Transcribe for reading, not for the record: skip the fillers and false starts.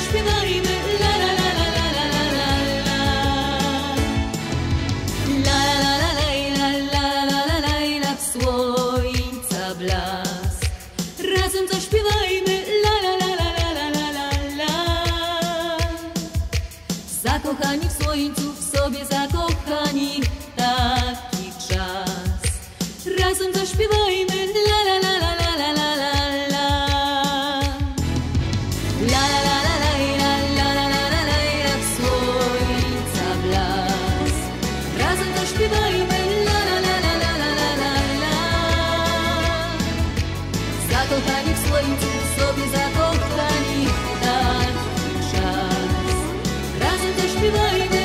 zaśpiewajmy la la la la la la la la la. La la la la la la la la la w słońca blask. Razem zaśpiewajmy la la la la la la la la la. Zakochani w słońcu, w sobie zakochani, taki czas. Razem zaśpiewajmy la la la la la la la la la. La la la la la la la la la la w słońca blask. Razem zaśpiewajmy la la la la la la la la la. Zakochani w słońcu, w sobie zakochani, taki czas. Razem zaśpiewajmy